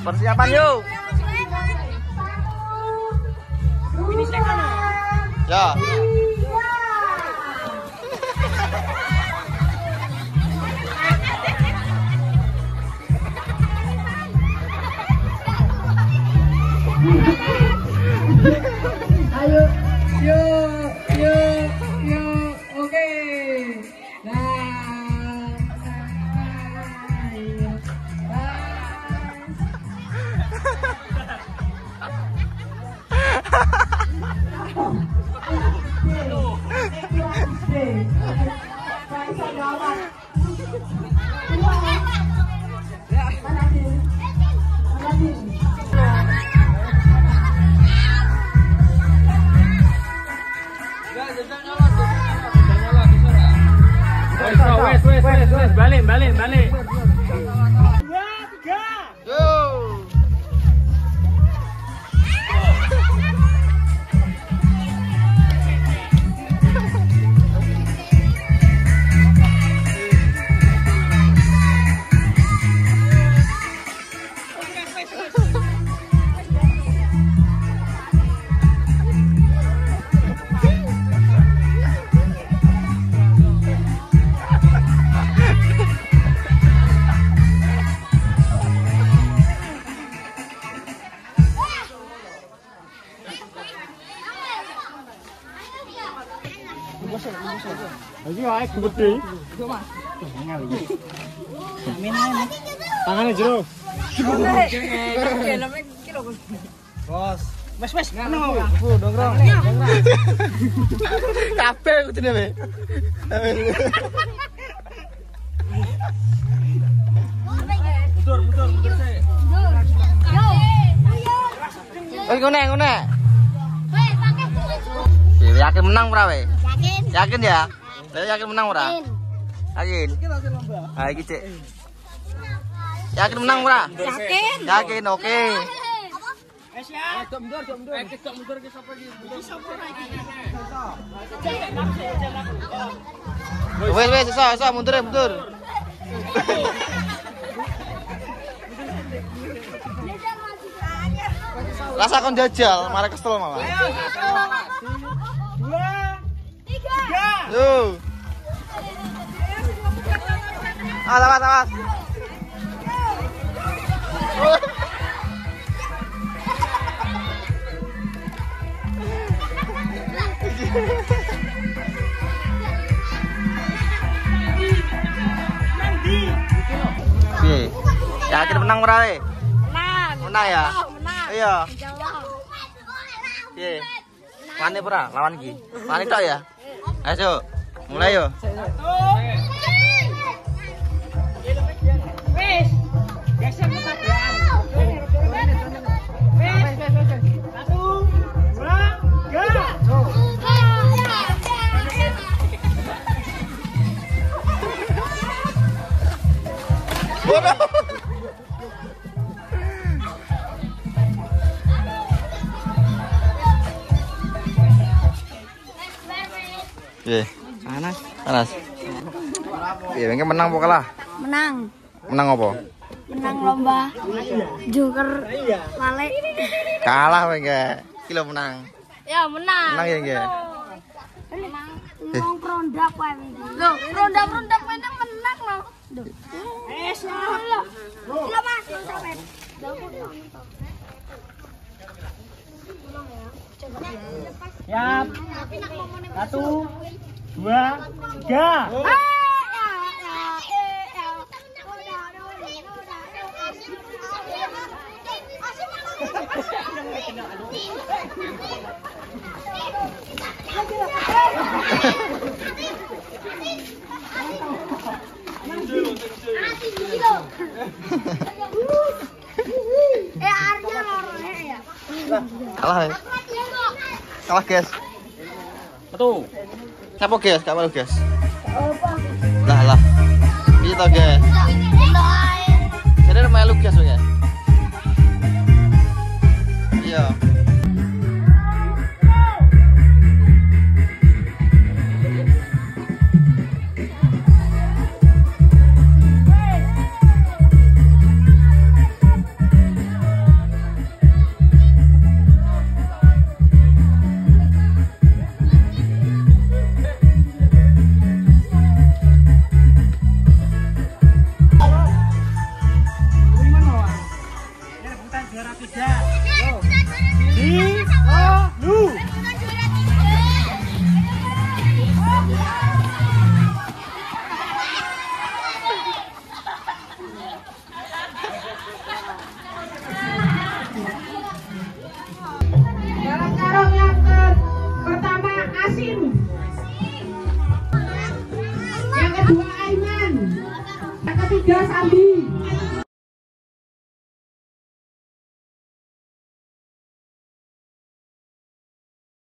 Persiapan yuk. Ya. Ayo, yuk, oke. Balik. 2, 3. Yo. Lagi wae gede. Tangannya jero. Bos. Wes, ngono. Dongkrong. Kabeh kudune we. Mundur sih. Oh, ngene. Yakin menang ora we? Yakin ya? Saya yakin menang ora? Yakin. Ah iki, Cek. Yakin menang ora? Yakin, oke. Wes ya. Mundur. Mundur ke sapa iki? Wes, iso, mundur. Rasa kon jajal, marah kesel malah. 2, 3. Yo. Awas. Piye? Yakin menang ora we? Menang ya? Iya. Piye? Wani ora lawan iki? Wani tok ya? Ayo, mulai yo. Wes. Geser ke tabrakan. Wes. 1, 2, 3. Piye? Panas. Piye, mengke menang apa kalah? Menang Menang apa? menang lomba joker lale. Kalah mengke. Kilo menang. Ya menang. Menang ya nggih. Menang. Ngomong produk wae iki. Lho, produk menang lho. Wes. Lho. Lho Mas, sampean. Siap. 1, 2, 3. Kalah ya? Kalah guys. Satu. Siapa guys? Kamu guys? Lah. Ini tau guys. Jadi melu guys ya. Iya. Yang kedua Aiman. Yang ketiga Sandi.